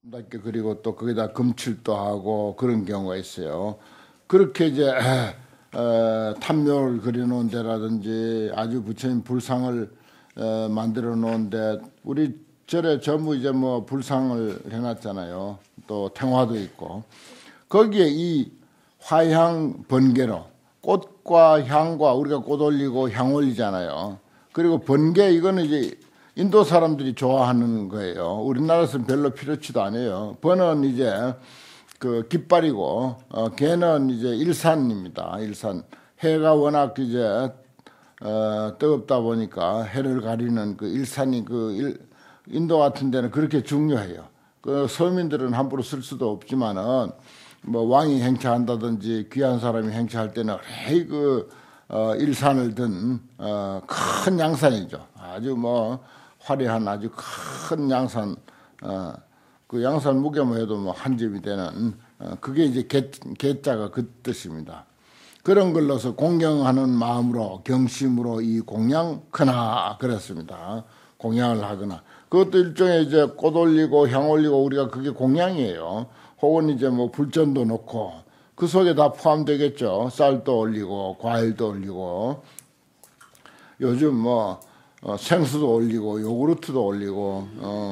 그리고 또 거기다 금칠도 하고 그런 경우가 있어요. 그렇게 이제 탐묘를 그려놓은 데라든지 아주 부처님 불상을 만들어 놓은데 우리 절에 전부 이제 뭐 불상을 해놨잖아요. 또 탱화도 있고 거기에 이 화향 번개로 꽃과 향과 우리가 꽃 올리고 향 올리잖아요. 그리고 번개 이거는 이제 인도 사람들이 좋아하는 거예요. 우리나라에서는 별로 필요치도 않아요. 번은 이제 그 깃발이고 개는 이제 일산입니다. 일산. 해가 워낙 이제 뜨겁다 보니까 해를 가리는 그 일산이 인도 같은 데는 그렇게 중요해요. 그 서민들은 함부로 쓸 수도 없지만은 뭐 왕이 행차한다든지 귀한 사람이 행차할 때는 일산을 든 큰 양산이죠. 아주 뭐 화려한 아주 큰 양산, 그 양산 무게만 해도 뭐 한 점이 되는 그게 이제 개자가 그 뜻입니다. 그런 걸로서 공경하는 마음으로 경심으로 이 공양하나 그랬습니다. 공양을 하거나 그것도 일종의 이제 꽃 올리고 향 올리고 우리가 그게 공양이에요. 혹은 이제 뭐 불전도 놓고 그 속에 다 포함되겠죠. 쌀도 올리고 과일도 올리고 요즘 뭐 생수도 올리고 요구르트도 올리고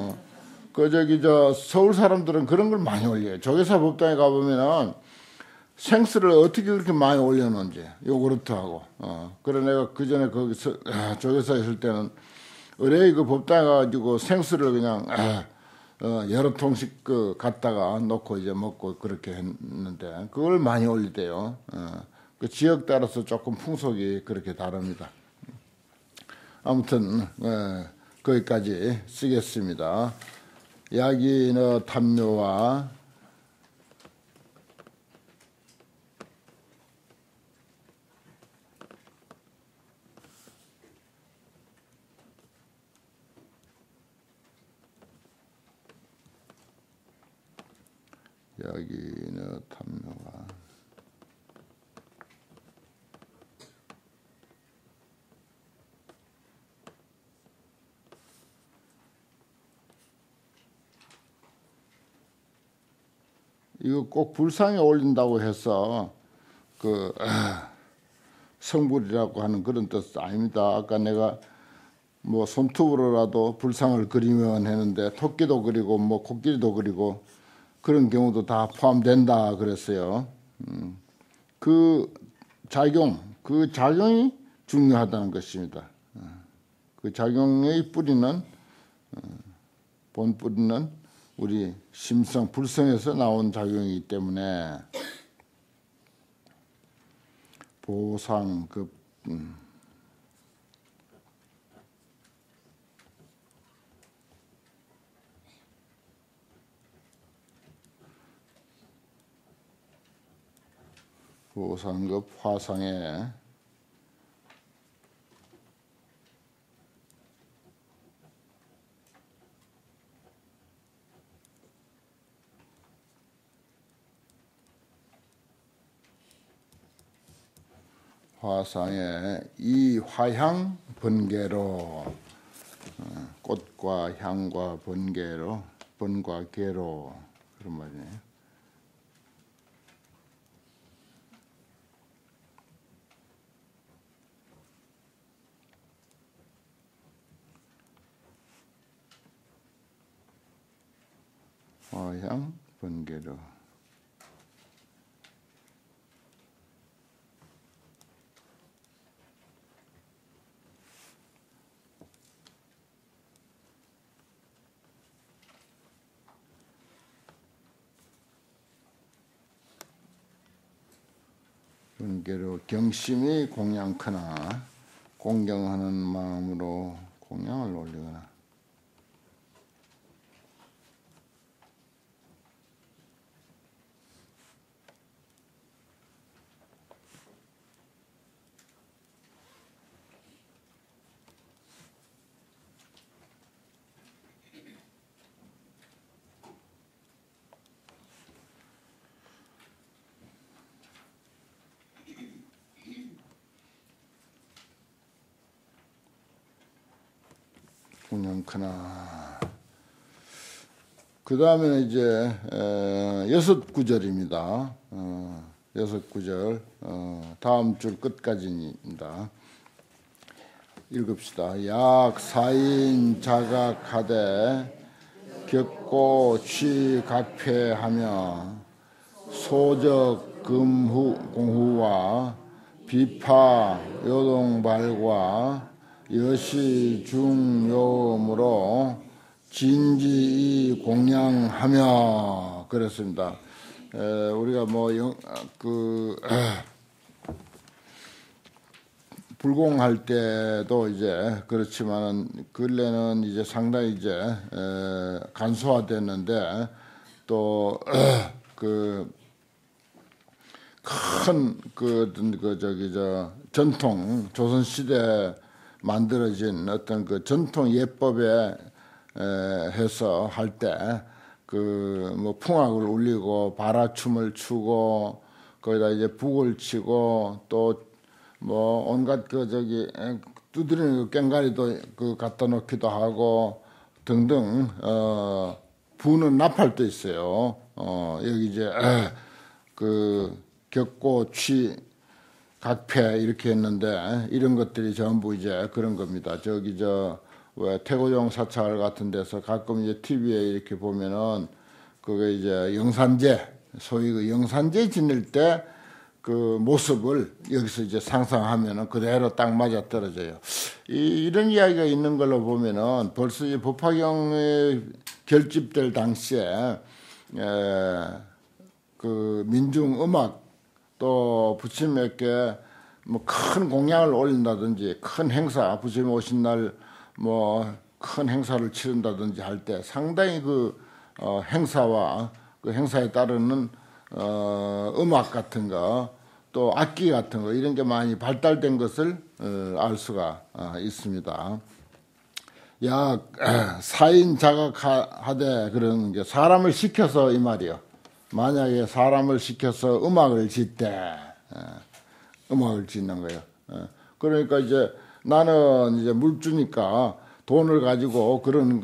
서울 사람들은 그런 걸 많이 올려요. 조계사 법당에 가보면은 생수를 어떻게 그렇게 많이 올려놓은지 요구르트하고 그래 내가 그 전에 거기서 조계사에 있을 때는 의뢰 그 법당에 가지고 생수를 그냥 여러 통씩 갖다가 놓고 이제 먹고 그렇게 했는데 그걸 많이 올리대요. 그 지역 따라서 조금 풍속이 그렇게 다릅니다. 아무튼 거기까지 쓰겠습니다. 야기너 탐묘와 야기너 탐묘와 이거 꼭 불상에 올린다고 해서 성불이라고 하는 그런 뜻 아닙니다. 아까 내가 뭐 손톱으로라도 불상을 그리면 했는데 토끼도 그리고 뭐 코끼리도 그리고 그런 경우도 다 포함된다 그랬어요. 그 작용이 중요하다는 것입니다. 그 작용의 뿌리는 본 뿌리는 우리 심성 불성에서 나온 작용이기 때문에 보상급 보상급 화상에 이 화향 번개로 꽃과 향과 번개로 번과 개로 그런 말이네요. 화향 번개로 번개로 경심이 공양크나 공경하는 마음으로 공양을 올리거나 공양크나 그 다음에 이제 6구절입니다. 6구절 다음 줄 끝까지입니다. 읽읍시다. 약 사인 자각하되 격고 취각패하며 소적 금후 공후와 비파 요동발과 여시 중요므로 진지 공양하며 그랬습니다. 우리가 뭐 불공할 때도 이제 그렇지만은 근래는 이제 상당히 이제 간소화됐는데 또 전통 조선 시대 만들어진 어떤 그 전통 예법에 해서 할 때 뭐 풍악을 울리고 바라춤을 추고 거기다 이제 북을 치고 또 뭐 온갖 두드리는 꽹가리도 갖다 놓기도 하고 등등 부는 나팔도 있어요. 여기 이제 격고 취 각패 이렇게 했는데 이런 것들이 전부 이제 그런 겁니다. 왜 태고종 사찰 같은 데서 가끔 이제 TV에 이렇게 보면은 그게 이제 영산제 소위 그 영산제 지낼 때 그 모습을 여기서 이제 상상하면은 그대로 딱 맞아 떨어져요. 이런 이야기가 있는 걸로 보면은 벌써 이 법화경에 결집될 당시에 그 민중 음악 또 부처님께 뭐 큰 공양을 올린다든지 큰 행사 부처님 오신 날 뭐 큰 행사를 치른다든지 할 때 상당히 행사와 그 행사에 따르는 음악 같은 거 또 악기 같은 거 이런 게 많이 발달된 것을 알 수가 있습니다. 약 사인 자각하되 그런 게 사람을 시켜서 이 말이요. 만약에 사람을 시켜서 음악을 짓대 음악을 짓는 거예요. 그러니까 이제 나는 이제 물주니까 돈을 가지고 그런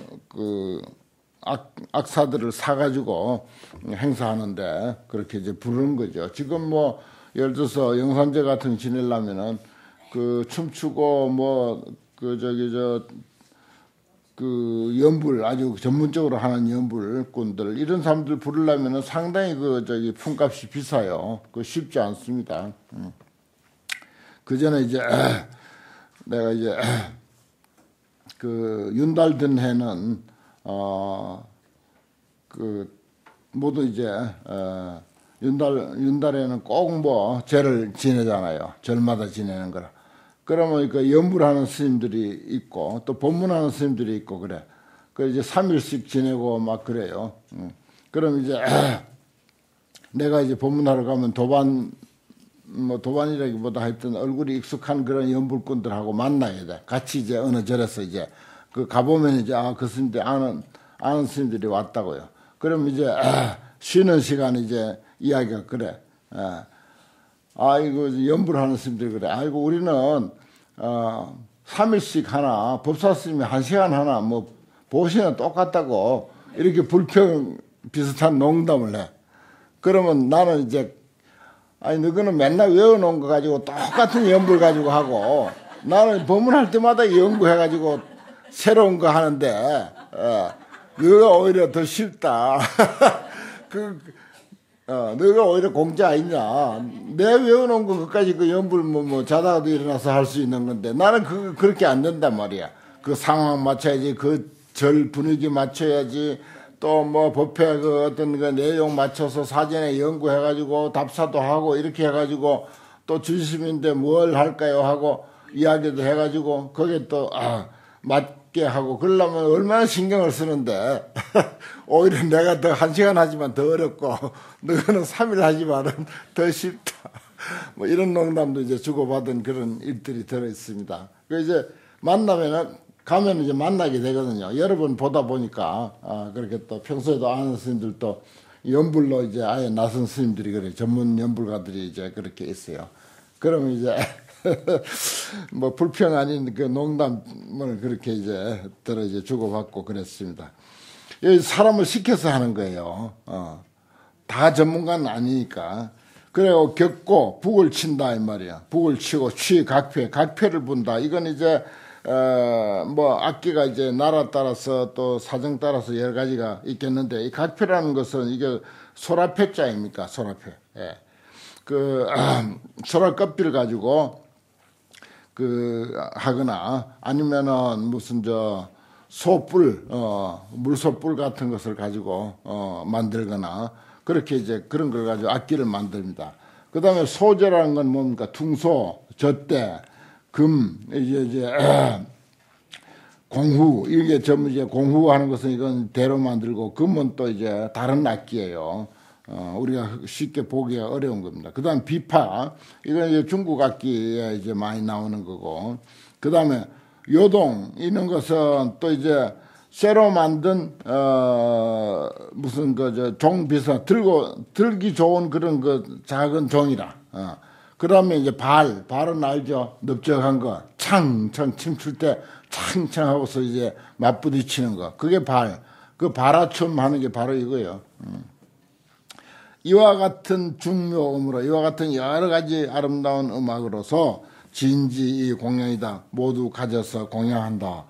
악사들을 사가지고 행사하는데 그렇게 이제 부르는 거죠. 지금 뭐 예를 들어서 영산제 같은 거 지내려면은 춤추고 연불 아주 전문적으로 하는 연불꾼들 이런 사람들 부르려면은 상당히 품값이 비싸요. 쉽지 않습니다. 그 전에 이제 내가 이제 윤달 든 해는 모두 이제 윤달에는 꼭 뭐 제를 지내잖아요. 절마다 지내는 거라. 그러면 연불하는 스님들이 있고 또 법문하는 스님들이 있고 그래. 이제 3일씩 지내고 막 그래요. 그럼 이제 내가 이제 법문하러 가면 도반이라기보다 하여튼 얼굴이 익숙한 그런 연불꾼들하고 만나야 돼. 같이 이제 어느 절에서 이제 가보면 이제 그 스님들 아는 스님들이 왔다고요. 그럼 이제 쉬는 시간에 이제 이야기가 그래. 아이고 연불하는 스님들이 그래. 아이고 우리는 3일씩 하나 법사 스님이 1시간 하나 뭐 보시는 똑같다고 이렇게 불평 비슷한 농담을 해. 그러면 나는 이제 너희는 맨날 외워놓은 거 가지고 똑같은 연불 가지고 하고 나는 법문할 때마다 연구해가지고 새로운 거 하는데 너가 오히려 더 쉽다. 너가 오히려 공짜 아니냐. 내 외워놓은 거 그까지 연불 뭐 자다가도 일어나서 할 수 있는 건데 나는 그렇게 안 된단 말이야. 상황 맞춰야지. 절 분위기 맞춰야지. 또 뭐 법회 어떤 내용 맞춰서 사전에 연구해가지고 답사도 하고 이렇게 해가지고 또 주심인데 뭘 할까요 하고 이야기도 해가지고 거기에 또 맞게 하고 그러려면 얼마나 신경을 쓰는데 오히려 내가 더 1시간 하지만 더 어렵고 너는 3일 하지만은 더 쉽다. 뭐 이런 농담도 이제 주고받은 그런 일들이 들어있습니다. 이제 가면 이제 만나게 되거든요. 여러 번 보다 보니까 그렇게 또 평소에도 아는 스님들도 연불로 이제 아예 낯선 스님들이 그래 전문 연불가들이 이제 그렇게 있어요. 그러면 이제 뭐 불평 아닌 농담을 그렇게 이제 주고받고 그랬습니다. 사람을 시켜서 하는 거예요. 다 전문가는 아니니까. 그리고 격고 북을 친다 이 말이야. 북을 치고 각패를 분다. 이건 이제 뭐 악기가 이제 나라 따라서 또 사정 따라서 여러 가지가 있겠는데 이 각패라는 것은 이게 소라패자입니까? 소라패. 예. 소라 껍질을 가지고 하거나 아니면은 무슨 소뿔, 물소뿔 같은 것을 가지고 만들거나 그렇게 이제 그런 걸 가지고 악기를 만듭니다. 그 다음에 소재라는 건 뭡니까? 퉁소, 젖대, 금, 이제 공후, 이게 전부 이제 공후하는 것은 이건 대로 만들고 금은 또 이제 다른 악기예요. 우리가 쉽게 보기가 어려운 겁니다. 그 다음 비파, 이건 이제 중국 악기에 이제 많이 나오는 거고. 그 다음에 요동, 이런 것은 또 이제 쇠로 만든, 무슨 종 비슷한, 들기 좋은 그런 작은 종이라. 그 다음에 이제 발은 알죠? 넓적한 거. 창, 춤출 때 창창 하고서 이제 맞부딪히는 거. 그게 그 발아춤 하는 게 바로 이거예요. 이와 같은 중묘음으로, 이와 같은 여러 가지 아름다운 음악으로서 진지 공양이다. 모두 가져서 공양한다.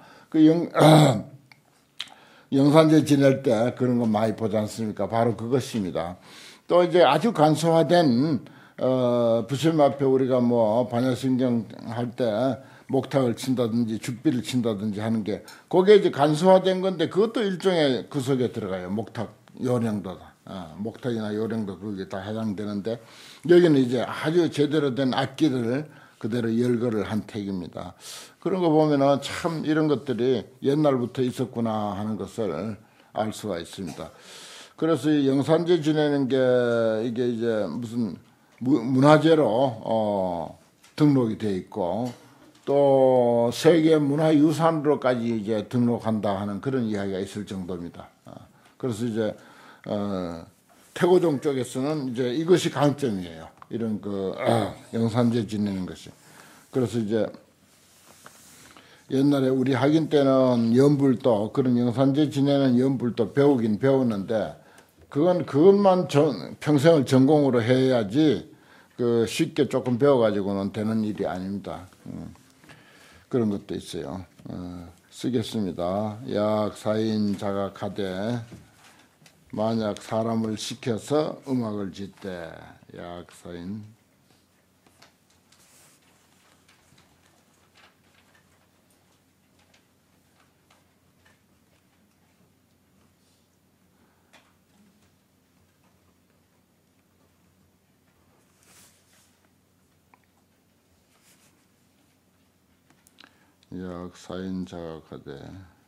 영산제 지낼 때 그런 거 많이 보지 않습니까? 바로 그것입니다. 또 이제 아주 간소화된, 부처님 앞에 우리가 뭐 반야심경 할 때 목탁을 친다든지 죽비를 친다든지 하는 게, 그게 이제 간소화된 건데 그것도 일종의 그 속에 들어가요. 목탁, 요령도다. 목탁이나 요령도 그게 다 해당되는데, 여기는 이제 아주 제대로 된 악기를 그대로 열거를 한 택입니다. 그런 거 보면은 참 이런 것들이 옛날부터 있었구나 하는 것을 알 수가 있습니다. 그래서 이 영산제 지내는 게 이게 이제 무슨 문화재로 등록이 돼 있고 또 세계 문화유산으로까지 이제 등록한다 하는 그런 이야기가 있을 정도입니다. 그래서 이제 태고종 쪽에서는 이제 이것이 강점이에요. 이런 영산제 지내는 것이. 그래서 이제 옛날에 우리 학인 때는 연불도 그런 영산제 지내는 연불도 배우긴 배웠는데 그것만 평생을 전공으로 해야지 쉽게 조금 배워가지고는 되는 일이 아닙니다. 그런 것도 있어요. 쓰겠습니다. 약 4인 자각하되 만약 사람을 시켜서 음악을 짓되 약 4인 약 4인 자각하되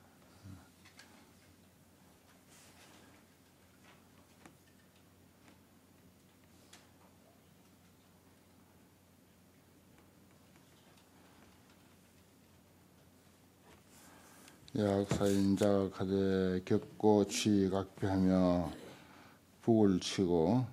약 4인 자각하되 격고 취각배하며 북을 치고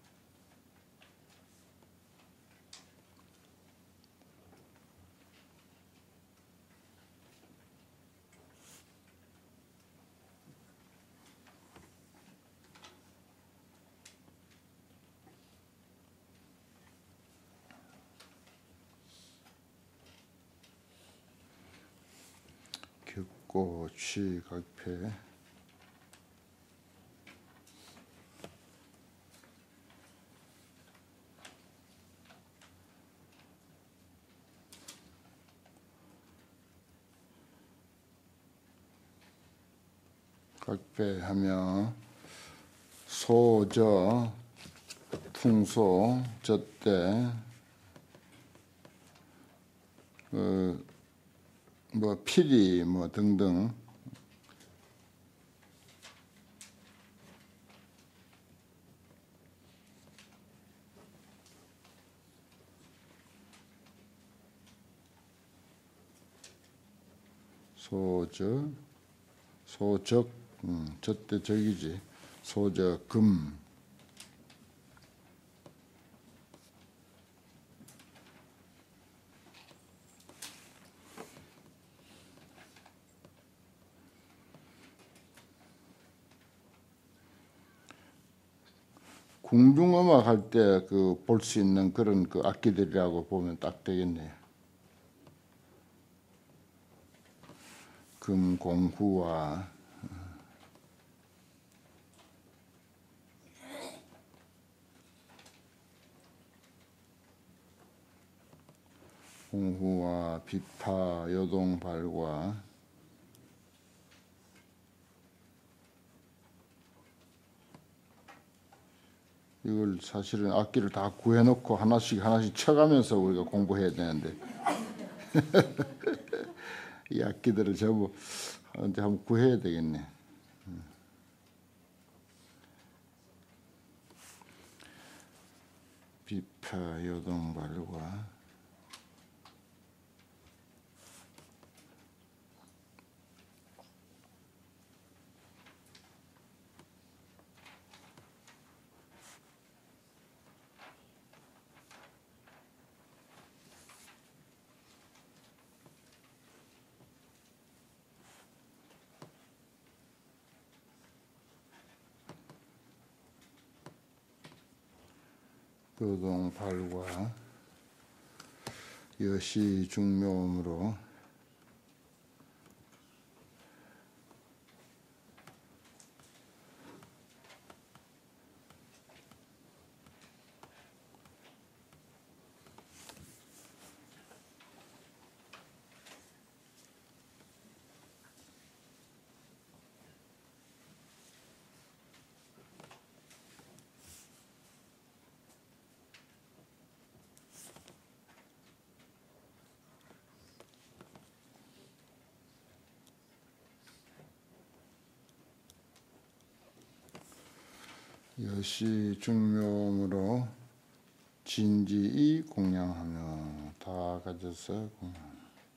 격고 취각패 각배하며 소저 퉁소 젖대 뭐 피리 뭐 등등 소적 젖대 적이지 소적 금 궁중음악 할 때 그 볼 수 있는 그런 그 악기들이라고 보면 딱 되겠네요. 금공후와 공후와 비파, 요동발과 이걸 사실은 악기를 다 구해놓고 하나씩 쳐가면서 우리가 공부해야 되는데 이 악기들을 전부 이제 한번 구해야 되겠네. 비파, 요동발과 요동발과 여시중묘음으로 여시중묘음으로 진지이 공양하며 다 가져서 공양.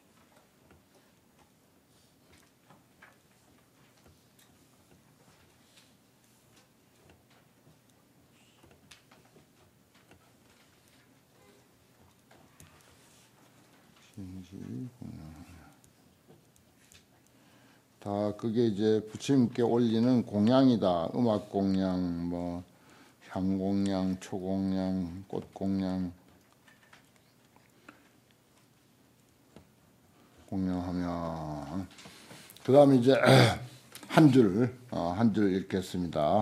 진지이 공양하며 다 그게 이제 부처님께 올리는 공양이다. 음악 공양, 뭐 향 공양, 초 공양, 꽃 공양 공양하며 그 다음에 이제 한 줄 읽겠습니다.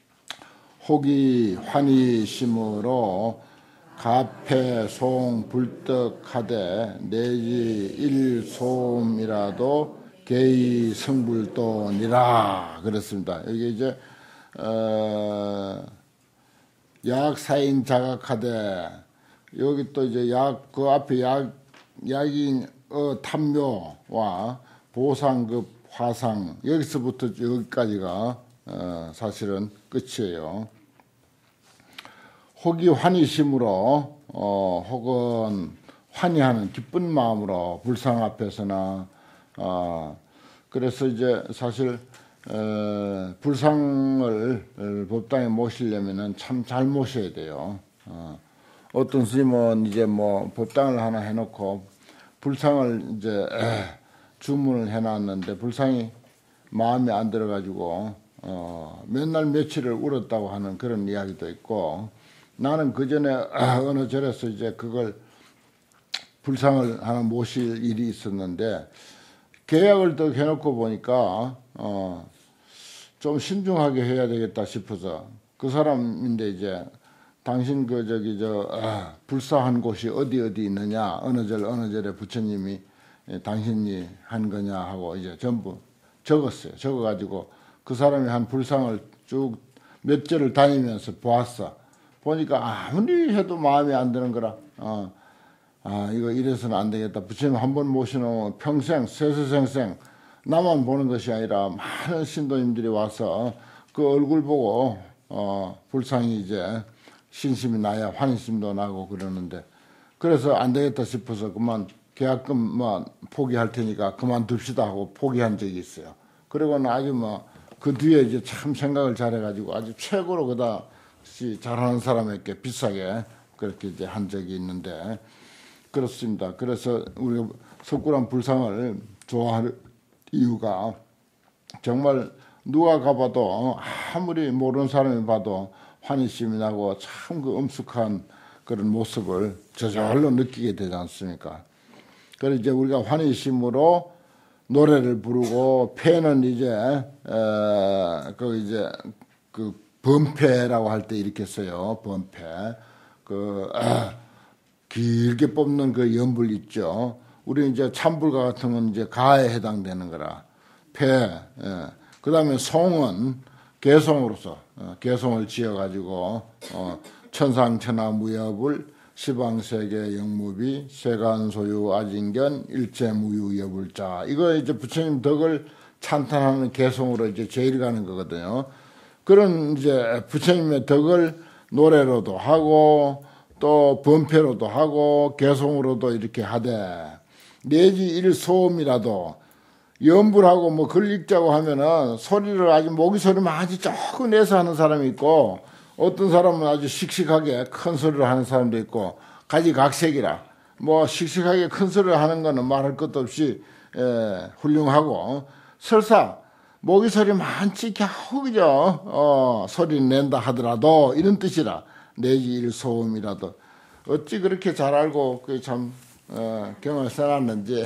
혹이 환희 심으로 가패 송 불떡하되 내지 일소음이라도 개의 성불도니라 그랬습니다. 여기 이제 약사인 자각하되 여기 또 이제 약 그 앞에 약인 탐묘와 보상급 화상 여기서부터 여기까지가 사실은 끝이에요. 혹이 환희심으로 혹은 환희하는 기쁜 마음으로 불상 앞에서나 그래서 이제 사실 불상을 법당에 모시려면은 참 잘 모셔야 돼요. 어떤 스님은 이제 뭐 법당을 하나 해놓고 불상을 이제 주문을 해놨는데 불상이 마음에 안 들어가지고 몇 날 며칠을 울었다고 하는 그런 이야기도 있고 나는 그 전에 어느 절에서 이제 그걸 불상을 하나 모실 일이 있었는데 계약을 또 해놓고 보니까 좀 신중하게 해야 되겠다 싶어서 그 사람인데 이제 당신 그 저기 불사한 곳이 어디 있느냐 어느 절에 부처님이 당신이 한 거냐 하고 이제 전부 적었어요. 적어가지고 그 사람이 한 불상을 쭉 몇 절을 다니면서 보았어. 보니까 아무리 해도 마음에 안 드는 거라. 이거 이래서는 안 되겠다. 부처님 한 번 모시면 평생 세세생생 나만 보는 것이 아니라 많은 신도님들이 와서 그 얼굴 보고 불상이 이제 신심이 나야 환희심도 나고 그러는데 그래서 안 되겠다 싶어서 그만 계약금 뭐 포기할 테니까 그만둡시다 하고 포기한 적이 있어요. 그리고는 아주 뭐 그 뒤에 이제 참 생각을 잘해가지고 아주 최고로 그다지 잘하는 사람에게 비싸게 그렇게 이제 한 적이 있는데 그렇습니다. 그래서 우리가 석굴암 불상을 좋아할 이유가 정말 누가 가봐도 아무리 모르는 사람이 봐도 환희심이 나고 참 그 엄숙한 그런 모습을 저절로 느끼게 되지 않습니까? 그래서 이제 우리가 환희심으로 노래를 부르고 폐는 이제 그 범패라고 할 때 이렇게 써요. 범패. 길게 뽑는 그 연불 있죠. 우리 이제 참불가 같은 건 이제 가에 해당되는 거라. 폐. 그 다음에 송은 개송으로서 개송을 지어가지고 천상천하 무여불 시방세계 영무비 세간소유 아진견 일체무유여불자. 이거 이제 부처님 덕을 찬탄하는 개송으로 이제 제일 가는 거거든요. 그런 이제 부처님의 덕을 노래로도 하고 또 범패로도 하고 개송으로도 이렇게 하되 내지 일소음이라도 연불하고 뭐 글 읽자고 하면은 소리를 아주 모기 소리만 아주 조금 내서 하는 사람이 있고 어떤 사람은 아주 씩씩하게 큰 소리를 하는 사람도 있고 가지각색이라 뭐 씩씩하게 큰 소리를 하는 거는 말할 것도 없이 훌륭하고 설사 모기 소리 많지 겨우 그죠 소리 낸다 하더라도 이런 뜻이라 내지 일소음이라도 어찌 그렇게 잘 알고 그 참 경을 써놨는지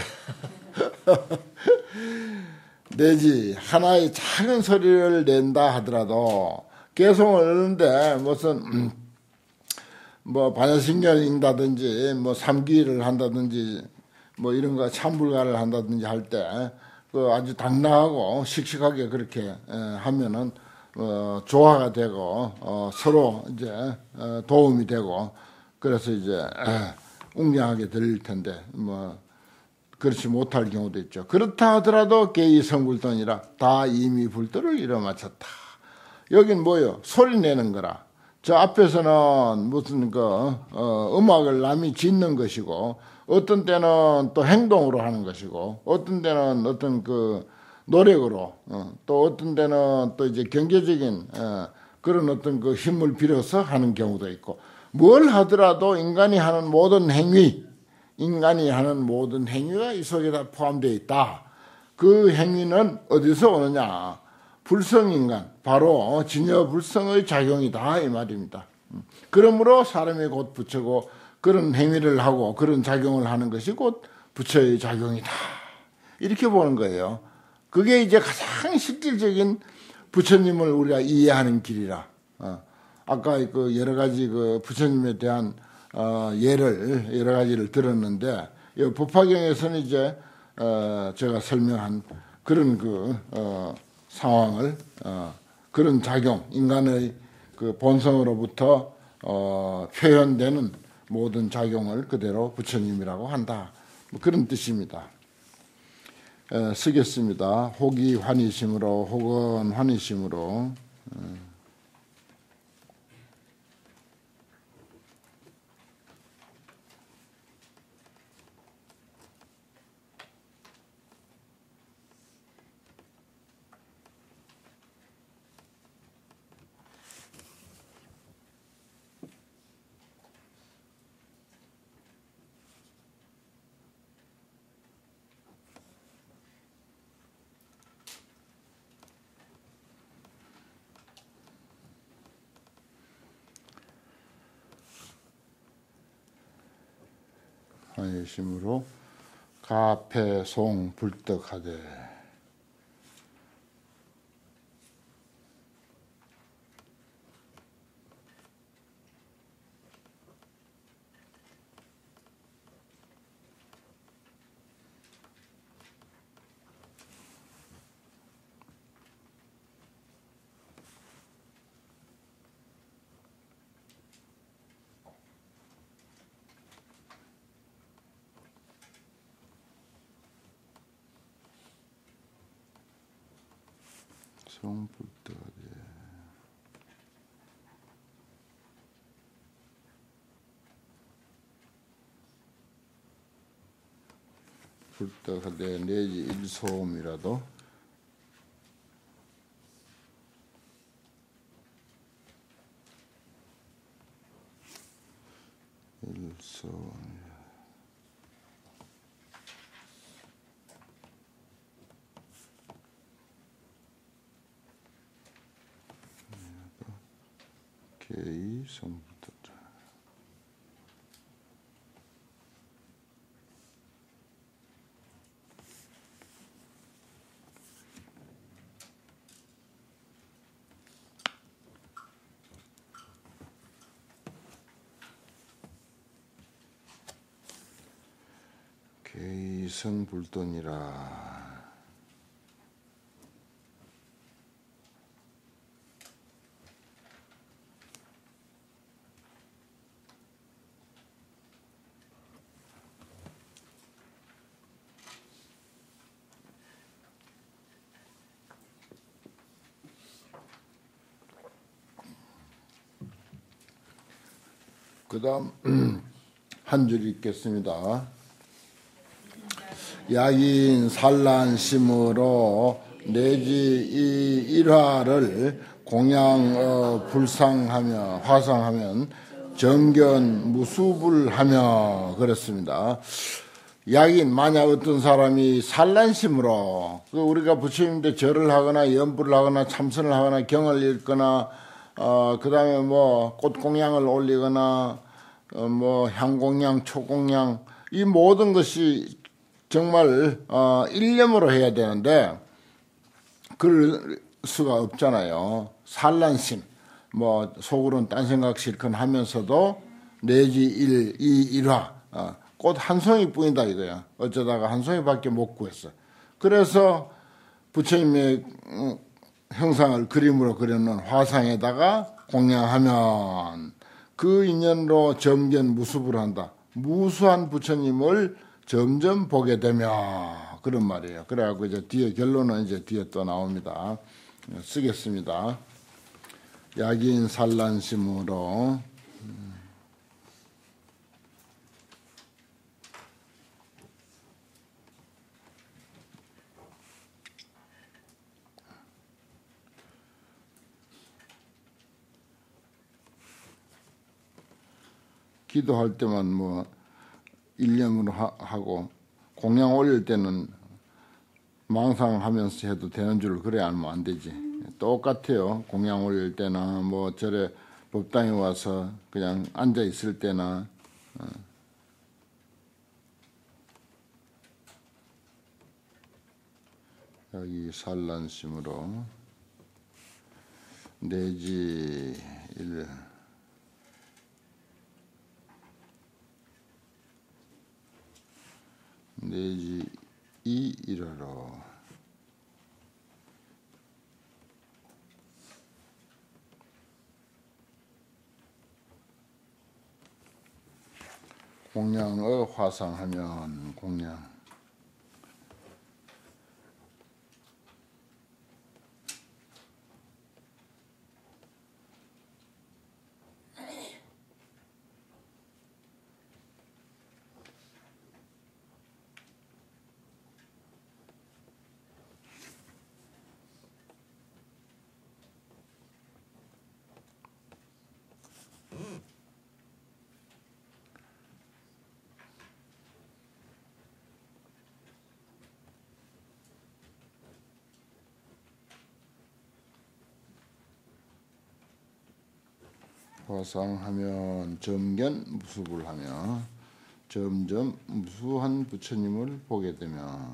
내지 하나의 작은 소리를 낸다 하더라도 개송을 하는데 무슨 뭐 반야신경을 읽다든지 뭐 삼기를 한다든지 뭐 이런 거 참불가를 한다든지 할 때 그 아주 당당하고 씩씩하게 그렇게 하면은 조화가 되고 서로 이제 도움이 되고 그래서 이제 웅장하게 들릴 텐데 뭐 그렇지 못할 경우도 있죠. 그렇다 하더라도 개의 성불돈이라 다 이미 불도를 이뤄마쳤다. 여긴 뭐요? 소리 내는 거라. 저 앞에서는 무슨 음악을 남이 짓는 것이고 어떤 때는 또 행동으로 하는 것이고 어떤 때는 어떤 그 노력으로 또 어떤 때는 또 이제 경제적인 그런 어떤 그 힘을 빌어서 하는 경우도 있고 뭘 하더라도 인간이 하는 모든 행위가 이 속에 다 포함되어 있다. 그 행위는 어디서 오느냐? 불성인간, 바로 진여불성의 작용이다 이 말입니다. 그러므로 사람이 곧 부처고 그런 행위를 하고 그런 작용을 하는 것이 곧 부처의 작용이다. 이렇게 보는 거예요. 그게 이제 가장 실질적인 부처님을 우리가 이해하는 길이라. 아까 그 여러 가지 그 부처님에 대한 예를 여러 가지를 들었는데 이 법화경에서는 이제 제가 설명한 그런 그 상황을 그런 작용 인간의 그 본성으로부터 표현되는 모든 작용을 그대로 부처님이라고 한다. 뭐 그런 뜻입니다. 쓰겠습니다. 혹이 환희심으로 혹은 환희심으로 환희심으로 가패송 불떡하되 송 불떡하되 불떡하되 내지 일소음이라도 일소음 개이성불돈. 개이성불돈이라. 그 다음 한 줄 읽겠습니다. 약인 산란심으로 내지 이 일화를 공양 불상하며 화상하면 정견 무수불하며 그랬습니다. 약인 만약 어떤 사람이 산란심으로 우리가 부처님한테 절을 하거나 연불을 하거나 참선을 하거나 경을 읽거나 그 다음에 뭐 꽃공양을 올리거나 뭐 향공양, 초공양 이 모든 것이 정말 일념으로 해야 되는데 그럴 수가 없잖아요. 산란심, 뭐 속으로는 딴 생각 실컷 하면서도 내지 일화 꽃 한 송이뿐이다 이거야. 어쩌다가 한 송이밖에 못 구했어. 그래서 부처님의 형상을 그림으로 그려놓은 화상에다가 공양하면 그 인연으로 점견 무수불 한다. 무수한 부처님을 점점 보게 되며 그런 말이에요. 그래갖고 이제 뒤에 결론은 이제 뒤에 또 나옵니다. 쓰겠습니다. 약인 산란심으로 기도할 때만 뭐 일념으로 하고 공양 올릴 때는 망상하면서 해도 되는 줄 그래 알면 안 되지. 똑같아요. 공양 올릴 때나 뭐 절에 법당에 와서 그냥 앉아 있을 때나 여기 산란심으로 내지 일 내지 이 일하러 공양을 화상하면 공양 화상하면 점견 무수불 하며 점점 무수한 부처님을 보게 되며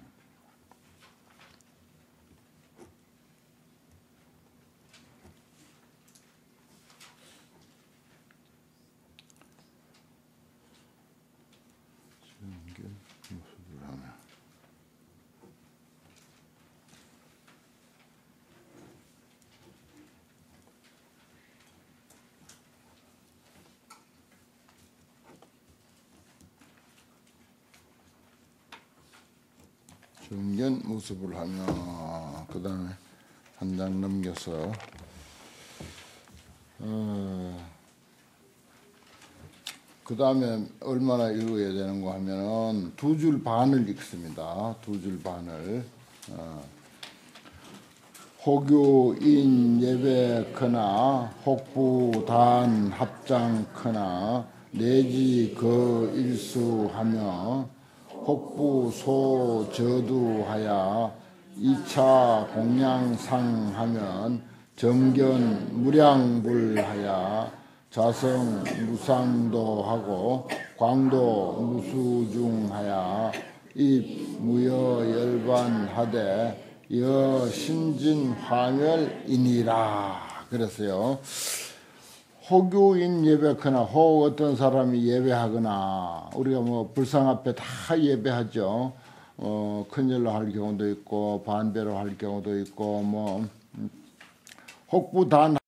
점견 무수불 하며 점견 무수불 하며 그 다음에 한 장 넘겨서 그 다음에 얼마나 읽어야 되는가 하면은 2줄 반을 읽습니다. 2줄 반을 호교인 예배크나 혹부단 합장크나 내지 그 일수하며 혹부소 저두하야 2차 공양상하면 정견 무량불하야 자성 무상도하고 광도 무수중하야 입 무여 열반하되 여 신진 화멸이니라 그랬어요. 호교인 예배하거나 혹 어떤 사람이 예배하거나 우리가 뭐 불상 앞에 다 예배하죠. 큰절로 할 경우도 있고 반배로 할 경우도 있고 뭐 혹부단